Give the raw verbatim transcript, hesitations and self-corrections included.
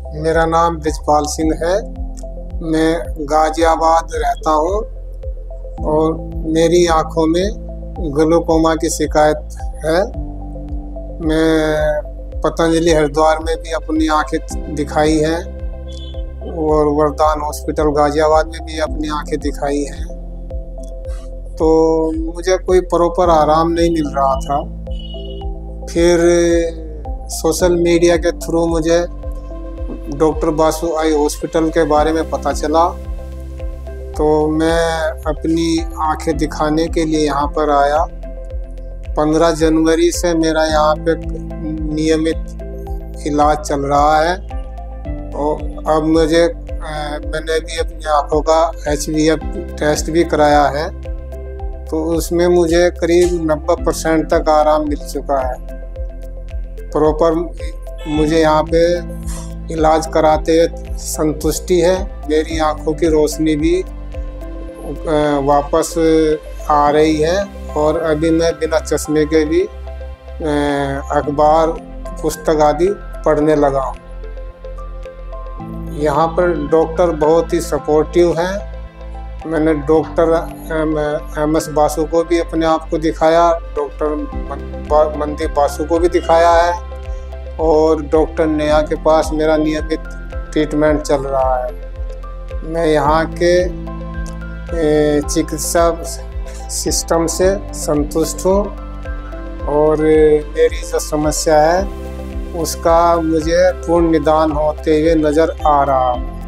मेरा नाम ब्रिजपाल सिंह है। मैं गाजियाबाद रहता हूँ और मेरी आँखों में ग्लूकोमा की शिकायत है। मैं पतंजलि हरिद्वार में भी अपनी आँखें दिखाई हैं और वरदान हॉस्पिटल गाजियाबाद में भी अपनी आँखें दिखाई हैं, तो मुझे कोई प्रॉपर आराम नहीं मिल रहा था। फिर सोशल मीडिया के थ्रू मुझे डॉक्टर बासु आई हॉस्पिटल के बारे में पता चला, तो मैं अपनी आंखें दिखाने के लिए यहाँ पर आया। पंद्रह जनवरी से मेरा यहाँ पे नियमित इलाज चल रहा है और अब मुझे मैंने भी अपनी आँखों का एच वी एफ टेस्ट भी कराया है, तो उसमें मुझे करीब नब्बे परसेंट तक आराम मिल चुका है। प्रॉपर मुझे यहाँ पे इलाज कराते हुए संतुष्टि है। मेरी आँखों की रोशनी भी वापस आ रही है और अभी मैं बिना चश्मे के भी अखबार पुस्तक आदि पढ़ने लगा हूँ। यहाँ पर डॉक्टर बहुत ही सपोर्टिव हैं। मैंने डॉक्टर एम एस बासु को भी अपने आप को दिखाया, डॉक्टर मनदीप बासु को भी दिखाया है और डॉक्टर नेहा के पास मेरा नियमित ट्रीटमेंट चल रहा है। मैं यहाँ के चिकित्सा सिस्टम से संतुष्ट हूँ और मेरी जो समस्या है उसका मुझे पूर्ण निदान होते हुए नज़र आ रहा है।